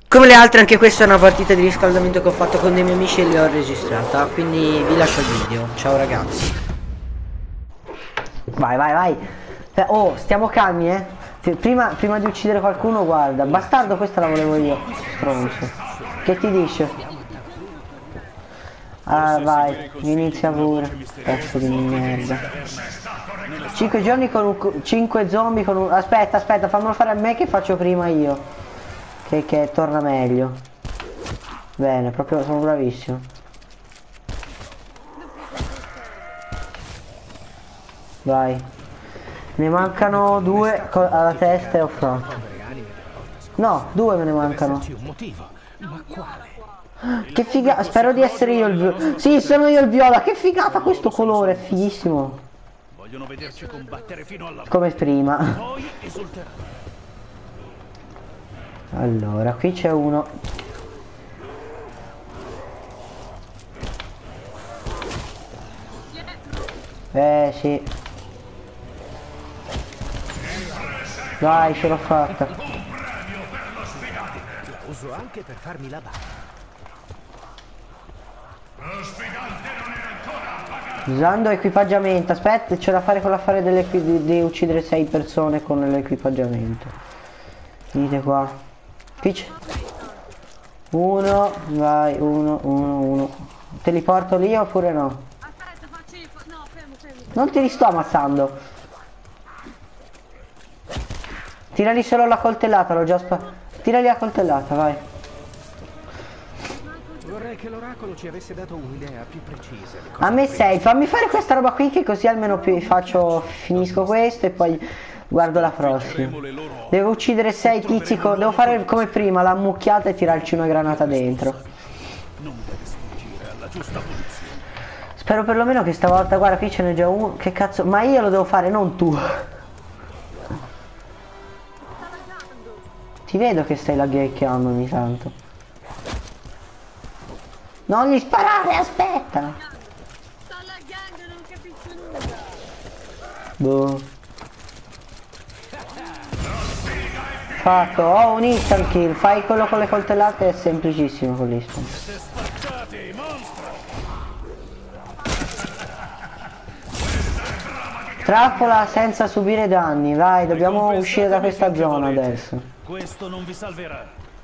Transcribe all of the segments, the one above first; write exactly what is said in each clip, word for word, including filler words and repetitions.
Come le altre, anche questa è una partita di riscaldamento che ho fatto con dei miei amici e li ho registrata, quindi vi lascio il video. Ciao ragazzi. Vai, vai, vai. Oh, stiamo calmi, eh. Prima, prima di uccidere qualcuno, guarda. Bastardo, questa la volevo io. Stronzo. Che ti dice? Ah, vai, inizia pure. Pezzo di merda. cinque giorni con un... cinque zombie con un... Aspetta, aspetta, fammelo fare a me che faccio prima io. Che, che torna meglio. Bene, proprio sono bravissimo. Vai. Ne mancano due alla testa e off front. No, due me ne mancano. Che figata. Spero di essere io il viola. Sì, sono io il viola. Che figata questo colore, è fighissimo. Come prima. Allora, qui c'è uno. Eh sì. Dai, ce l'ho fatta. Lo uso anche per farmi la barba. Usando equipaggiamento. Aspetta, c'è da fare con l'affare di, di uccidere sei persone con l'equipaggiamento. Venite qua. Pitch. Uno, vai, uno, uno, uno. Te li porto lì oppure no? Aspetta, faccio io. No, fermo, fermo. Non ti li sto ammazzando. Tirali solo la coltellata, l'ho già sparato. Tirali la coltellata, vai. Vorrei che l'oracolo ci avesse dato un'idea più precisa. A me sei, fammi fare questa roba qui che così almeno più faccio, finisco questo e poi guardo la prossima. Devo uccidere sei tizi con... Devo fare come prima, la mucchiata e tirarci una granata dentro. Spero perlomeno che stavolta, guarda qui ce n'è già uno. Che cazzo, ma io lo devo fare, non tu. Ti vedo che stai lagheggiando ogni tanto. Non gli sparare, aspetta. Sto laggando, non capisco nulla. Boh. Fatto, ho un instant kill. Fai quello con le coltellate, è semplicissimo con l'instant. Trappola senza subire danni. Vai, dobbiamo uscire da questa zona adesso. Questo non vi salverà.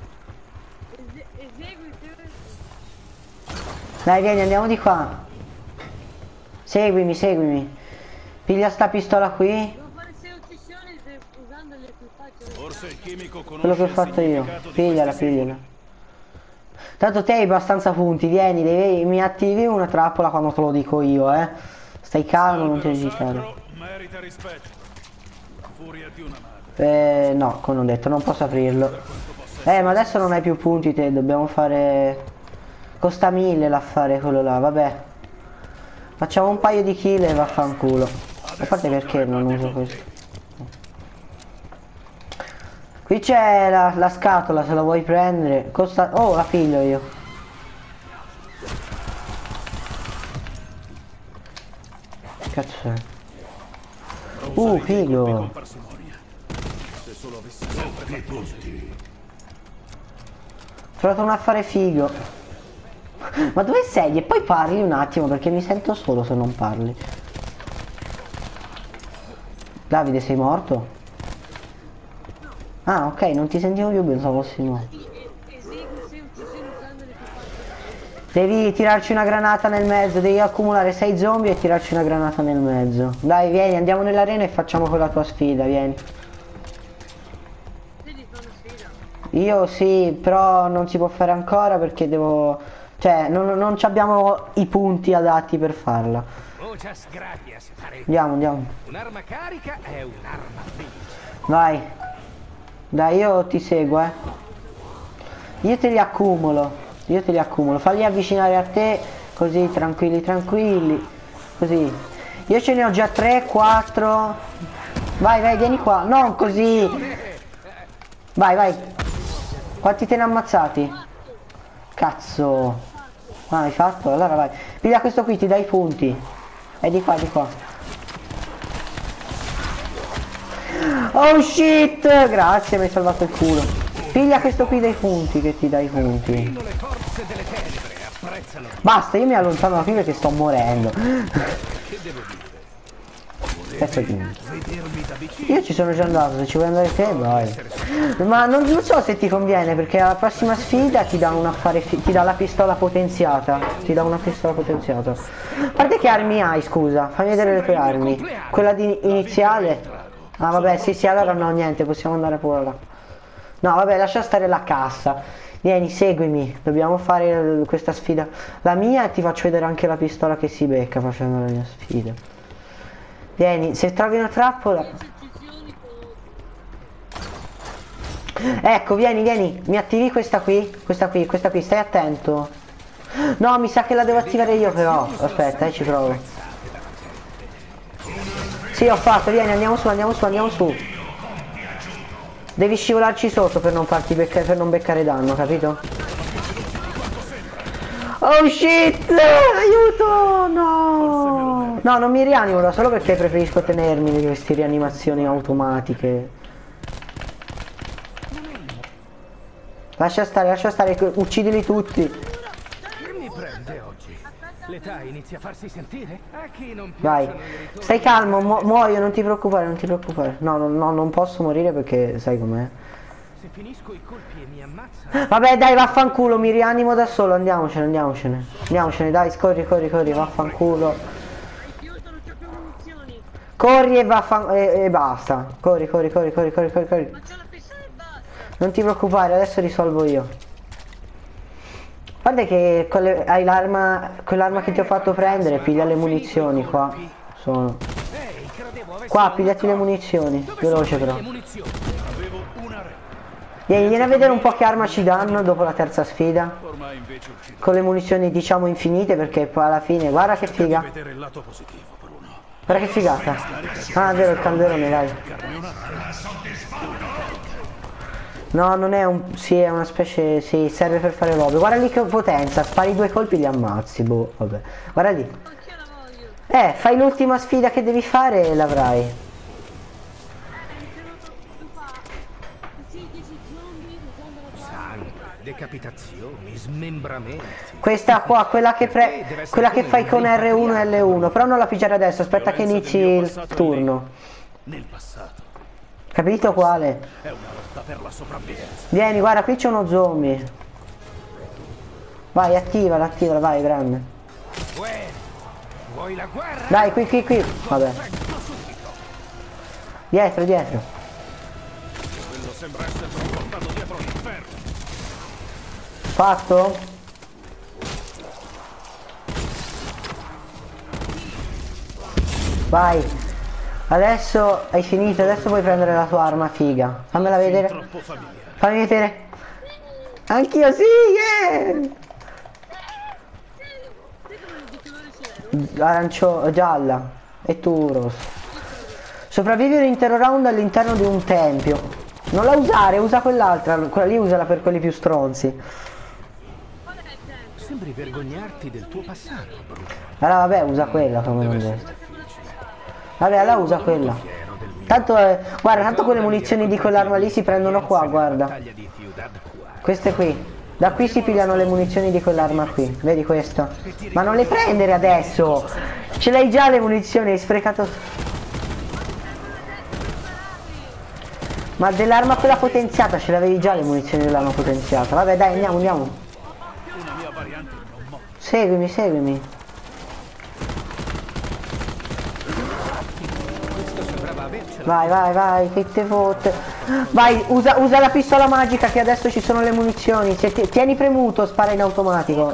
Esegui tu. Dai, vieni, andiamo di qua. Seguimi, seguimi. Piglia sta pistola qui. Devo fare sei uccisioni usando l'equipaggio. Forse il chimico conosce Quello che ho fatto io. Pigliala, pigliala. Tanto te hai abbastanza punti, vieni, devi, mi attivi una trappola quando te lo dico io, eh. Stai calmo, non ti agitare. Merita rispetto. Furia di una madre. Eh, no, come ho detto, non posso aprirlo. Eh, ma adesso non hai più punti te, dobbiamo fare... Costa mille l'affare quello là, vabbè. Facciamo un paio di kill e vaffanculo. A parte perché non uso questo. Qui c'è la, la scatola, se la vuoi prendere. Costa... Oh, la piglio io. Cazzo è? Uh, figo. Ho trovato un affare figo. Ma dove sei? E poi parli un attimo perché mi sento solo se non parli. Davide, sei morto? Ah, ok, non ti sentivo più, pensavo fossi morto. Devi tirarci una granata nel mezzo, devi accumulare sei zombie e tirarci una granata nel mezzo. Dai, vieni, andiamo nell'arena e facciamo quella tua sfida, vieni. Io sì, però non si può fare ancora perché devo... Cioè, non, non abbiamo i punti adatti per farla. Andiamo, andiamo. Un'arma carica è un'arma felice. Vai. Dai, io ti seguo, eh. Io te li accumulo. Io te li accumulo. Falli avvicinare a te, così, tranquilli, tranquilli. Così. Io ce ne ho già tre, quattro. Vai, vai, vieni qua. Non così. Vai, vai. Quanti te ne ha ammazzati? Cazzo. Ah, hai fatto? Allora vai. Piglia questo qui, ti dai i punti. È di qua, di qua. Oh shit! Grazie, mi hai salvato il culo. Piglia questo qui dei punti che ti dà i punti. Le forze delle tenebre apprezzano. Basta, io mi allontano da qui perché sto morendo. Che devo dire? Aspetta, dimmi. Vedermi da vicino. Io ci sono già andato, se ci vuoi andare te, vai. Ma non, non so se ti conviene perché alla prossima sfida ti dà un affare fi- ti dà la pistola potenziata. Ti dà una pistola potenziata. A parte che armi hai, scusa? Fammi vedere le tue armi. Quella di iniziale. Ah vabbè, sì sì, allora no, niente, possiamo andare pure là. No vabbè, lascia stare la cassa. Vieni, seguimi, dobbiamo fare questa sfida. La mia e ti faccio vedere anche la pistola che si becca facendo la mia sfida. Vieni, se trovi una trappola. Ecco, vieni, vieni, mi attivi questa qui, questa qui, questa qui, stai attento. No, mi sa che la devo attivare io però. Aspetta, eh, ci provo. Sì, ho fatto, vieni, andiamo su, andiamo su, andiamo su. Devi scivolarci sotto per non farti beccare, per non beccare danno, capito? Oh shit! Aiuto! No! No, non mi rianimo da solo perché preferisco tenermi di queste rianimazioni automatiche. Lascia stare, lascia stare, uccidili tutti. Che mi prende oggi? L'età inizia a farsi sentire? A chi non Vai, piacciono i ritorni? stai calmo, mu muoio, non ti preoccupare, non ti preoccupare. No, no, no, non posso morire perché sai com'è. Se finisco i colpi e mi ammazza. Vabbè dai, vaffanculo, mi rianimo da solo, andiamocene, andiamocene. Andiamocene, dai, corri, corri, corri, vaffanculo. Aiuto, non c'ho più munizioni. Corri e vaffan... e, e basta. Corri, corri, corri, corri, corri, corri, corri. Ma c'ho la pistola e basta. Non ti preoccupare, adesso risolvo io. Guarda che quelle- hai l'arma, quell'arma che ti ho fatto prendere, piglia le munizioni qua. Sono. Ehi, credevo avessi Qua, pigliati le munizioni, veloce però. le munizioni. Avevo una re. Vieni, vieni a vedere un po' che arma ci danno dopo la terza sfida. Ormai invece uccido. Con le munizioni diciamo infinite perché poi alla fine, guarda che figa. Vedere il lato positivo, Bruno. Guarda che figata. Ah, è vero, il calderone, dai. No, non è un... sì, è una specie... sì, serve per fare robe. Guarda lì che potenza, spari due colpi e li ammazzi, boh, vabbè. Guarda lì. Anch'io la voglio. Eh, fai l'ultima sfida che devi fare e l'avrai. Eh, mi sono tu fa. Sì, dieci zombie usando la palla. Sangue, decapitazioni, smembramenti. Questa qua, quella che pre... quella che fai con R uno e L uno, però non la pigiare adesso, aspetta che inizi il turno. Nel passato. Capito quale? È una lotta per la sopravvivenza. Vieni, guarda, qui c'è uno zombie. Vai, attivala, attivala, vai, grande. Uè, vuoi la guerra? Dai, qui, qui, qui. Vabbè. Dietro, dietro. Quello sembra essere portato dietro l'inferno. Fatto? Vai. Adesso hai finito, adesso puoi prendere la tua arma figa. Fammela vedere. Troppo familiare. Fammi vedere. Anch'io sì, yeah! Sai come di colore c'ero? Arancio, gialla. E tu rosso. Sopravvivi un intero round all'interno di un tempio. Non la usare, usa quell'altra. Quella lì usala per quelli più stronzi. Qual è il tempo? Sembri vergognarti del tuo passato, Bruno. Allora vabbè, usa quella come non detto. Vabbè, allora usa quella. Tanto, eh, guarda, tanto quelle munizioni di quell'arma lì si prendono qua, guarda. Taglia di Ciudad qua. Queste qui. Da qui si pigliano le munizioni di quell'arma qui. Vedi questa? Ma non le prendere adesso! Ce l'hai già le munizioni, hai sprecato. Ma dell'arma quella potenziata, ce l'avevi già le munizioni dell'arma potenziata. Vabbè dai, andiamo, andiamo. Una mia variante non mo. Seguimi, seguimi. Questo sembrava avercela. Vai, vai, vai, che te fotte. Vai, usa, usa la pistola magica che adesso ci sono le munizioni. Se ti- tieni premuto, spara in automatico.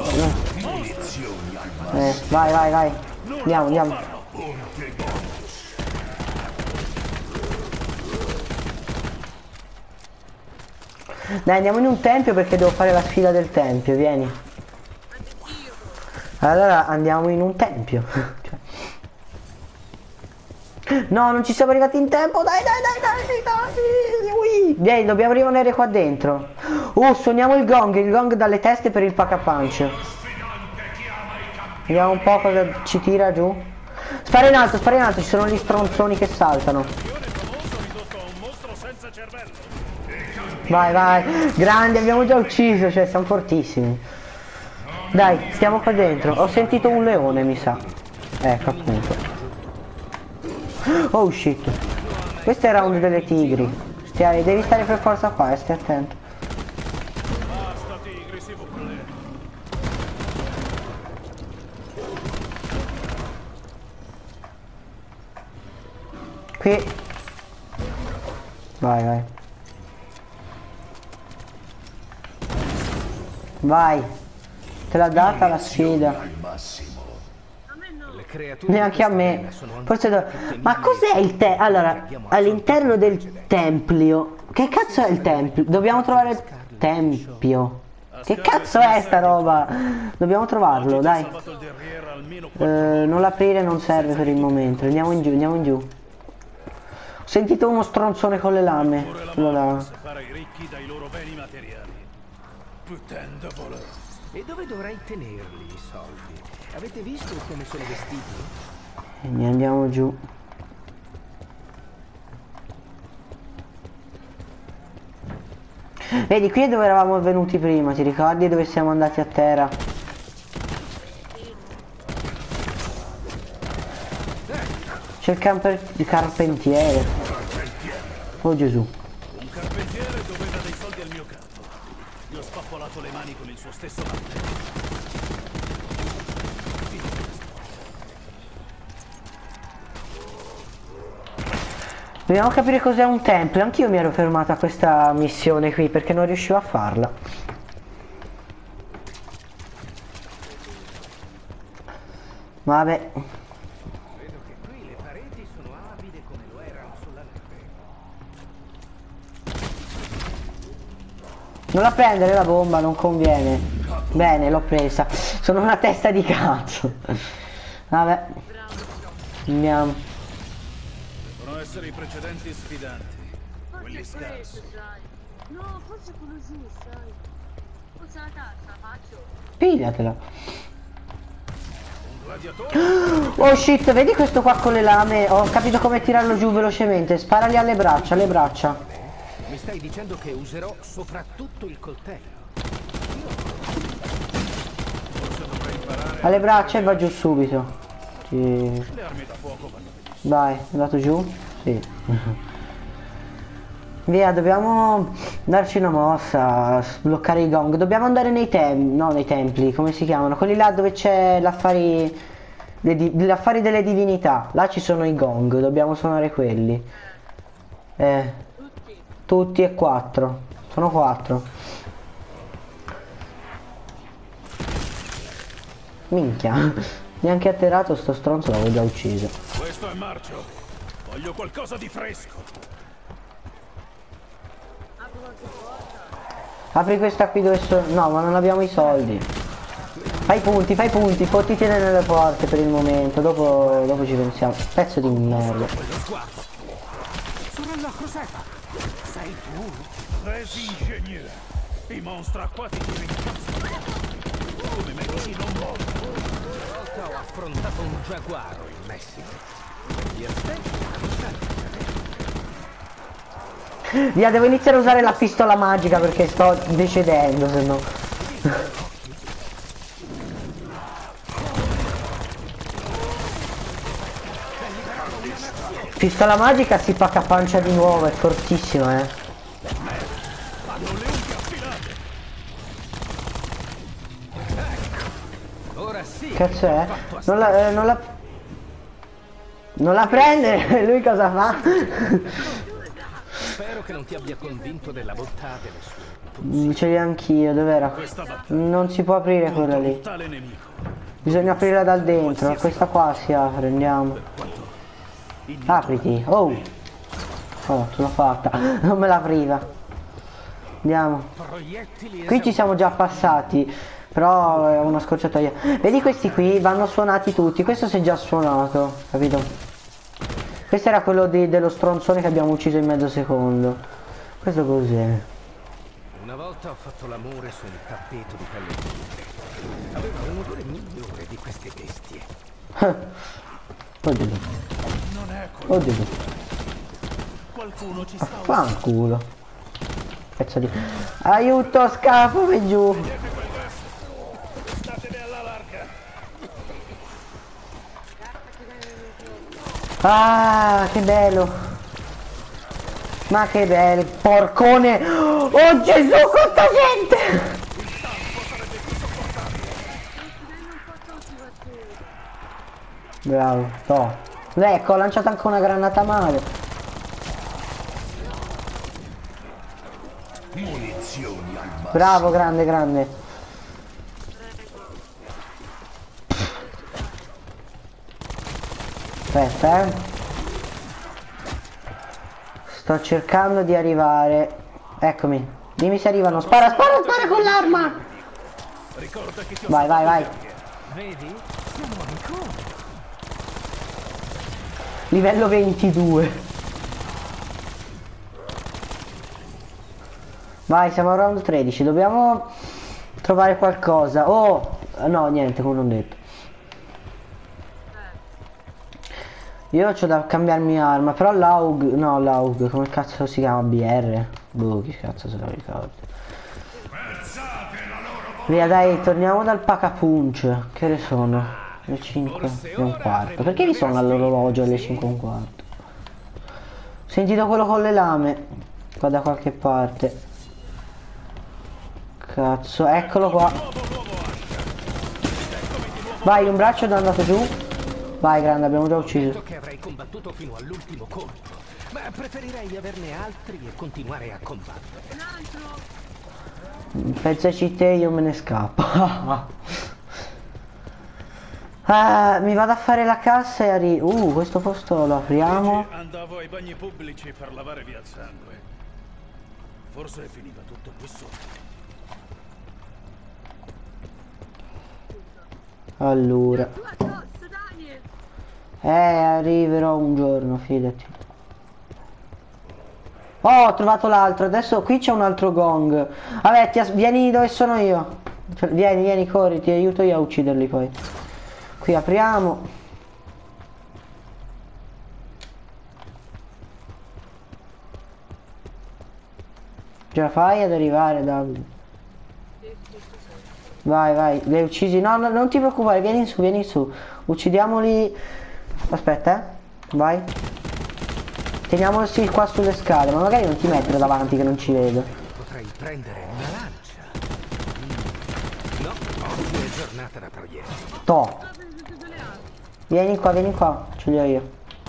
Eh, vai, vai, vai. Andiamo, andiamo. Dai, andiamo in un tempio perché devo fare la sfida del tempio, vieni. Allora andiamo in un tempio. No, non ci siamo arrivati in tempo. Dai, dai, dai, dai, dai. Ui. Vieni, dobbiamo rimanere qua dentro. Uh, suoniamo il gong, il gong dalle teste per il pack-a-punch. Vediamo un po' cosa ci tira giù. Spara in alto, spara in alto, ci sono gli stronzoni che saltano. Famoso ridotto a un mostro senza cervello. Vai, vai. Grandi, abbiamo già ucciso, cioè siamo fortissimi. Dai, stiamo qua dentro. Ho sentito un leone, mi sa. Ecco, appunto. Oh shit. Questo è il round delle tigri. Stia, devi stare per forza qua, e stai attento. Basta tigri, si vuole. Qui. Vai, vai. Vai. Te l'ha data la sfida. A me no. Le creature Neanche a me. Forse do... Ma cos'è il te? Allora, all'interno del tempio. Che cazzo è il tempio? Dobbiamo trovare il tempio. Che cazzo è sta roba? Dobbiamo trovarlo, dai. Salvato il derriera almeno Eh, non l'aprire non serve per il momento. Andiamo in giù, andiamo in giù. Ho sentito uno stronzone con le lame. Allora. separa i ricchi dai loro beni materiali. Putain de voleur. E dove dovrai tenerli i soldi? Avete visto come sono vestiti? E ne andiamo giù. Vedi, qui è dove eravamo venuti prima, ti ricordi dove siamo andati a terra? C'è il camper... il carpentiere. Oh Gesù. Un carpentiere doveva dei soldi al mio capo. Gli ho spappolato le mani con il suo stesso latte. Dobbiamo capire cos'è un tempio. Anch'io mi ero fermato a questa missione qui perché non riuscivo a farla. Vabbè. Vedo che qui le pareti sono avide come lo erano sulla neve. Non la prendere la bomba, non conviene. Bene, l'ho presa. Sono una testa di cazzo. Vabbè. Andiamo. Devono essere i precedenti sfidanti. Quelli Forse è questo, scarsi. sai. No, forse è quello giù, sai. Forse la tazza, faccio. Pigliatela. Un gladiatore. Oh shit, vedi questo qua con le lame? Ho capito come tirarlo giù velocemente. Sparagli alle braccia, alle braccia. Mi stai dicendo che userò soprattutto il coltello? Forse dovrei imparare. Alle braccia e va giù subito. Sì. Le armi da fuoco vanno benissimo. Vai, è andato giù? Sì. Via, dobbiamo darci una mossa, sbloccare i gong. Dobbiamo andare nei templi, no nei templi, come si chiamano? Quelli là dove c'è l'affari l'affari delle divinità. Là ci sono i gong, dobbiamo suonare quelli. Eh, Tutti. tutti e quattro. Sono quattro. Minchia. Neanche atterrato sto stronzo, l'avevo già ucciso. Questo è marcio. Voglio qualcosa di fresco. Apro qualche porta. Apri questa qui dove sono... No, ma non abbiamo i soldi. Fai punti, fai punti, fottiti nelle porte per il momento, dopo, dopo ci pensiamo. Pezzo di merda. Quello sguardo. Sorella Josefa, sei tu? Resi ingegnere. I mostri acquatici rincazzano. Come me così non voglio. Una volta ho affrontato un giaguaro in Messico. Gli aspetti Via, devo iniziare a usare la pistola magica perché sto decedendo, se no. Pistola magica si fa capancia di nuovo, è fortissima, eh. Hanno le unghie affilate. ora sì. Cazzo è? Non la... Eh, non la... Non la prende, lui cosa fa? Spero che non ti abbia convinto della bontà delle sue. Mm, ce l'ho anch'io, dov'era? Questa battaglia. Non si può aprire quella lì. Tale nemico. Bisogna aprirla dal dentro. Questa qua si apre, andiamo. Apriti. Oh. Oh, ce l'ho fatta. Non me l'apriva. Andiamo. Proiettili Qui ci siamo già passati. Però è una scorciatoia. Vedi questi qui? Vanno suonati tutti. Questo si è già suonato. Capito? Questo era quello di, dello stronzone che abbiamo ucciso in mezzo secondo. Questo cos'è? Una volta ho fatto l'amore su un tappeto di pelle dure. Aveva un odore migliore di queste bestie. Oddio. Non è colpa. Oddio. Qualcuno ci sta Fanculo. Pezzo di... Aiuto, scappami giù. Statene alla larga. Ah, che bello. Ma che bello, porcone. Oh Gesù, quanta gente. Bravo, to. Ecco, ho lanciato anche una granata male. Munizioni al massimo. Bravo, grande, grande. Aspetta, eh. Sto cercando di arrivare. Eccomi. Dimmi se arrivano. Spara, spara, spara con l'arma. Ricorda che ti ho Vai, vai, vai. Vedi? Siamo ancora. Livello ventidue. Vai, siamo a round tredici. Dobbiamo trovare qualcosa. Oh, no, niente, come non detto. Io c'ho da cambiarmi arma, però l'A U G, no l'A U G, come cazzo si chiama? B R? Boh, che cazzo se lo ricordo. Via dai, torniamo dal Pacapunch. Che ore sono? Le cinque e un quarto. Perché vi sono all'orologio alle cinque e un quarto? Ho sentito quello con le lame. Qua da qualche parte. Cazzo, eccolo qua. Vai, un braccio è andato giù. Vai, grande, abbiamo già ucciso. Che avrei combattuto fino all'ultimo colpo, ma preferirei averne altri e continuare a combattere. Pensaci te, io me ne scappo. Ah, mi vado a fare la cassa e arri... Uh, questo posto lo apriamo. Andavo ai bagni pubblici per lavare via il sangue. Forse finiva tutto qui sotto. Allora. Eh, arriverò un giorno, fidati. Oh, ho trovato l'altro. Adesso qui c'è un altro gong. Vabbè, ti vieni dove sono io. Cioè, vieni, vieni, corri, ti aiuto io a ucciderli poi. Qui apriamo. Ce la fai ad arrivare, Davide? Vai, vai, li hai uccisi. No, no, non ti preoccupare, vieni su, vieni su. Uccidiamoli. Aspetta, eh. Vai. Teniamoli qua sulle scale, ma magari non ti mettere davanti che non ci vedo. Potrei prendere una lancia. No, oggi è giornata da proiettili. To. Vieni qua, vieni qua, ce li ho io.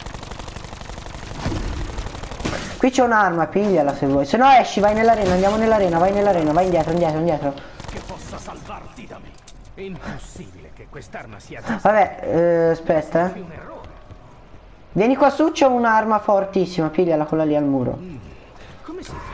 Qui c'è un'arma, pigliala se vuoi. Se no esci, vai nell'arena, andiamo nell'arena, vai nell'arena, vai indietro, indietro, indietro. Che possa salvarti da me. Impossibile che quest'arma sia già Vabbè, eh, aspetta, eh. un errore. Vieni qua su, c'è un'arma fortissima, pigliala quella lì al muro. Come si fa?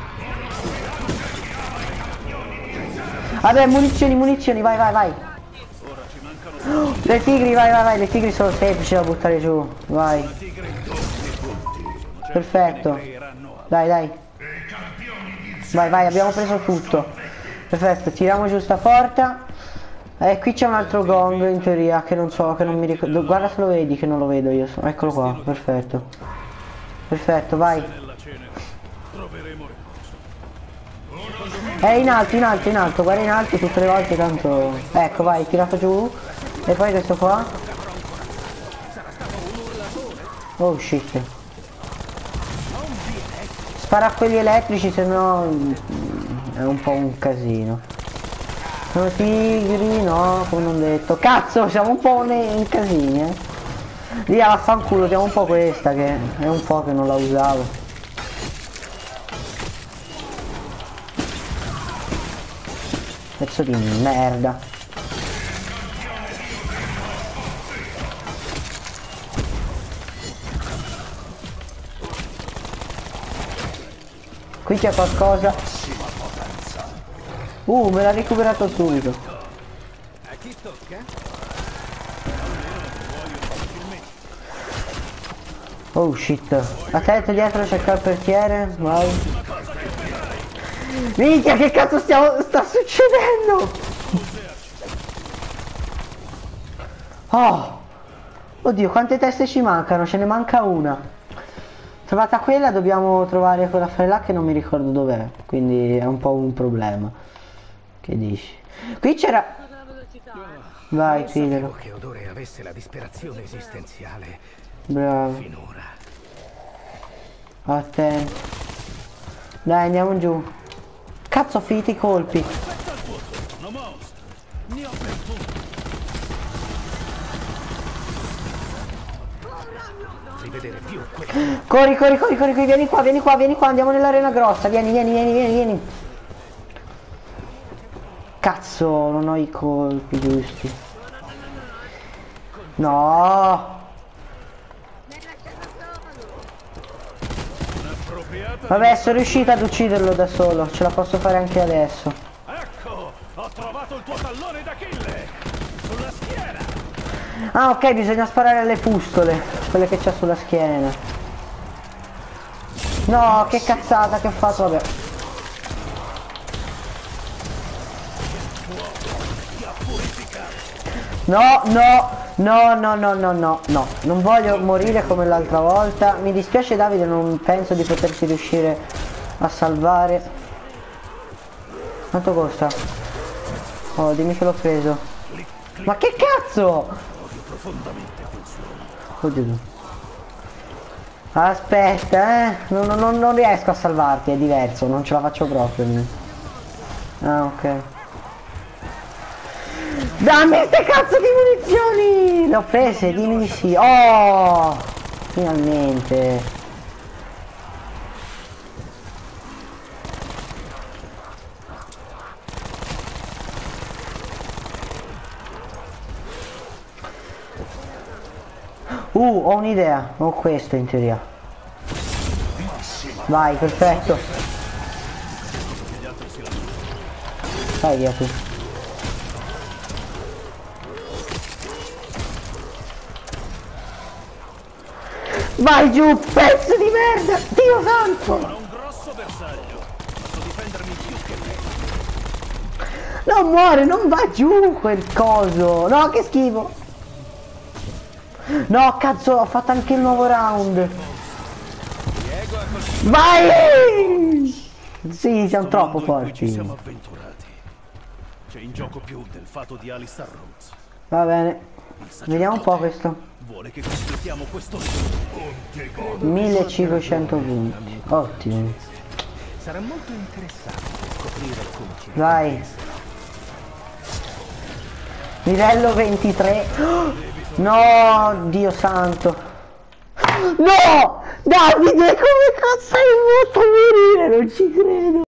Vabbè, munizioni, munizioni, vai, vai, vai. Ora ci mancano Oh, le tigri, vai, vai, vai, le tigri sono semplici da buttare giù, vai. tigre in tutti i punti. Sono certo Perfetto. che ne creeranno altri. Dai, dai. Vai, vai, abbiamo preso tutto. Perfetto, tiriamo giù sta porta. E qui c'è un altro gong in teoria che non so, che non mi ricordo. Guarda se lo vedi che non lo vedo io. Eccolo qua, perfetto. Perfetto, vai. Nella cena troveremo riposo. È in alto, in alto, in alto, guarda in alto tutte le volte tanto. Ecco, vai, tirato giù. E poi questo qua. Oh shit. Spara a quelli elettrici, se no è un po' un casino. Sono tigri, no, come non detto. Cazzo, siamo un po' nei casini, eh. Lì a fanculo, diamo un po' questa che è un po' che non la usavo. Pezzo di merda. Qui c'è qualcosa. Uh, me l'ha recuperato subito. A chi tocca? Oh shit. Aspetta, dietro c'è il carpentiere. Vai. Minchia, che cazzo stiamo, sta succedendo? Oh. Oddio, quante teste ci mancano? Ce ne manca una. Trovata quella dobbiamo trovare quella là che non mi ricordo dov'è, quindi è un po' un problema. Che dici? Qui c'era... Scusa la velocità, eh. Vai, Non sapevo piglialo. che odore avesse la disperazione esistenziale Bravo. finora. Attento. Dai, andiamo giù. Cazzo, ho finito i colpi. Aspetta il tuo turno, mostro. Ne ho per tutti. Rivedere più quelli. Corri, corri, corri, corri, corri, vieni qua, vieni qua, vieni qua, andiamo nell'arena grossa. Vieni, vieni, vieni, vieni, vieni. Cazzo, non ho i colpi giusti. No. Un'appropriata... Vabbè, sono riuscito ad ucciderlo da solo. Ce la posso fare anche adesso. Ecco, ho trovato il tuo tallone d'Achille. Sulla schiena. Ah, ok, bisogna sparare alle pustole. Quelle che c'ha sulla schiena. No, che cazzata che ho fatto, vabbè. No, no, no, no, no, no, no, no. Non voglio morire come l'altra volta. Mi dispiace Davide, non penso di potersi riuscire a salvare. Quanto costa? Oh, dimmi che l'ho preso. Ma che cazzo? Oddio. Aspetta, eh. Non, non, non riesco a salvarti, è diverso, non ce la faccio proprio. Ah, ok. Dammi ste cazzo di munizioni! Le ho prese, dimmi di sì. Oh! Finalmente. Uh, ho un'idea. Ho questo in teoria. Vai, perfetto. Vai via tu. Vai giù, pezzo di merda! Dio santo! Sono un grosso bersaglio. Posso difendermi più che lei. Non muore, non va giù quel coso! No, che schifo! No, cazzo, ho fatto anche il nuovo round! Vai! Sì, siamo troppo Mondo in cui ci siamo forti. avventurati. C'è in gioco più del fato di Alistair Rhodes. Va bene. Il sacerdote Vediamo un po' questo. Vuole che completiamo questo millecinquecento punti. Ottimo. Sarà molto interessante scoprire come ci Vai. Livello ventitré. No, Dio santo. No! Davide, come cazzo hai voluto morire? Non ci credo.